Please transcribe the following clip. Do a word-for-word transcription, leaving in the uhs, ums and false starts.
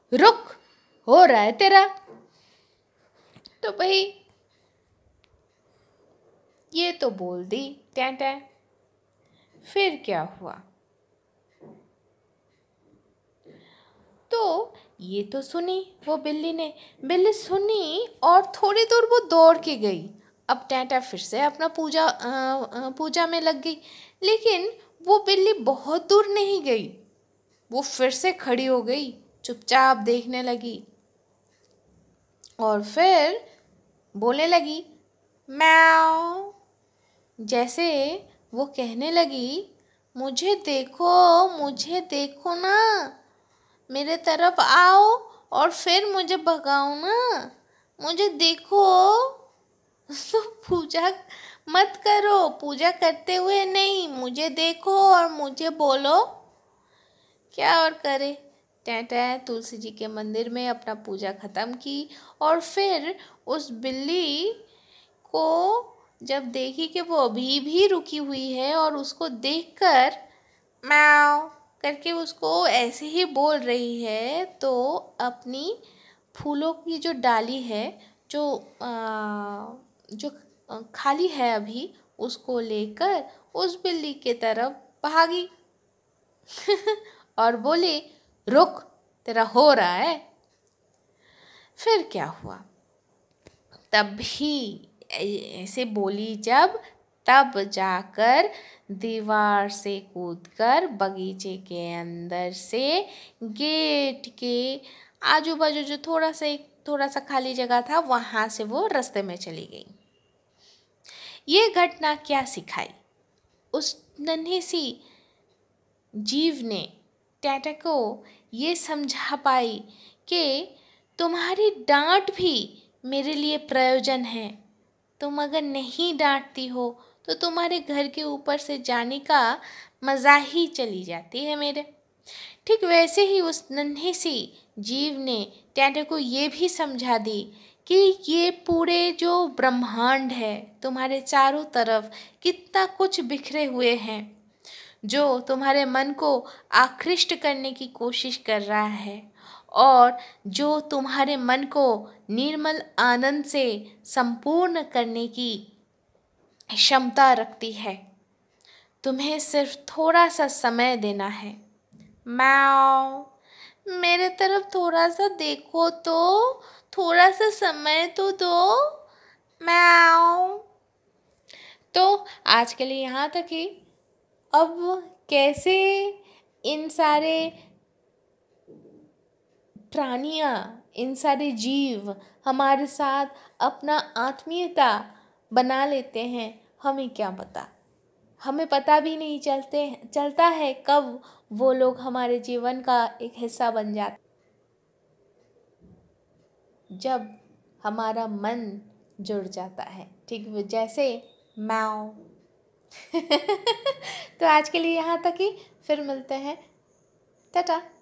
रुक, हो रहा है तेरा। तो भाई ये तो बोल दी टैं टैं। फिर क्या हुआ? तो ये तो सुनी वो बिल्ली ने, बिल्ली सुनी और थोड़ी दूर वो दौड़ के गई। अब टैं टैं फिर से अपना पूजा आ, आ, पूजा में लग गई। लेकिन वो बिल्ली बहुत दूर नहीं गई, वो फिर से खड़ी हो गई, चुपचाप देखने लगी और फिर बोलने लगी म्याऊं। जैसे वो कहने लगी, मुझे देखो, मुझे देखो ना, मेरे तरफ आओ और फिर मुझे भगाओ ना, मुझे देखो। तो पूजा मत करो, पूजा करते हुए नहीं, मुझे देखो और मुझे बोलो। क्या और करे, टैं टैं तुलसी जी के मंदिर में अपना पूजा ख़त्म की और फिर उस बिल्ली को जब देखी कि वो अभी भी रुकी हुई है और उसको देखकर म्याऊं करके उसको ऐसे ही बोल रही है, तो अपनी फूलों की जो डाली है, जो आ, जो खाली है अभी, उसको लेकर उस बिल्ली के तरफ भागी और बोली, रुक, तेरा हो रहा है। फिर क्या हुआ? तभी ऐसे बोली जब, तब जाकर दीवार से कूदकर बगीचे के अंदर से गेट के आजू बाजू जो थोड़ा सा एक थोड़ा सा खाली जगह था, वहाँ से वो रास्ते में चली गई। ये घटना क्या सिखाई? उस नन्ही सी जीव ने टैं टैं को ये समझा पाई कि तुम्हारी डांट भी मेरे लिए प्रयोजन है। तुम अगर नहीं डांटती हो तो तुम्हारे घर के ऊपर से जाने का मज़ा ही चली जाती है मेरे। ठीक वैसे ही उस नन्ही सी जीव ने टैं टैं को ये भी समझा दी कि ये पूरे जो ब्रह्मांड है, तुम्हारे चारों तरफ कितना कुछ बिखरे हुए हैं, जो तुम्हारे मन को आकृष्ट करने की कोशिश कर रहा है और जो तुम्हारे मन को निर्मल आनंद से संपूर्ण करने की क्षमता रखती है। तुम्हें सिर्फ थोड़ा सा समय देना है। म्याऊं, मेरे तरफ थोड़ा सा देखो तो, थोड़ा सा समय तो दो। म्याऊं। तो आज के लिए यहाँ तक ही। अब कैसे इन सारे प्राणियाँ, इन सारे जीव हमारे साथ अपना आत्मीयता बना लेते हैं, हमें क्या पता। हमें पता भी नहीं चलते चलता है कब वो लोग हमारे जीवन का एक हिस्सा बन जाते, जब हमारा मन जुड़ जाता है। ठीक जैसे म्याऊं। तो आज के लिए यहाँ तक ही, फिर मिलते हैं। टाटा।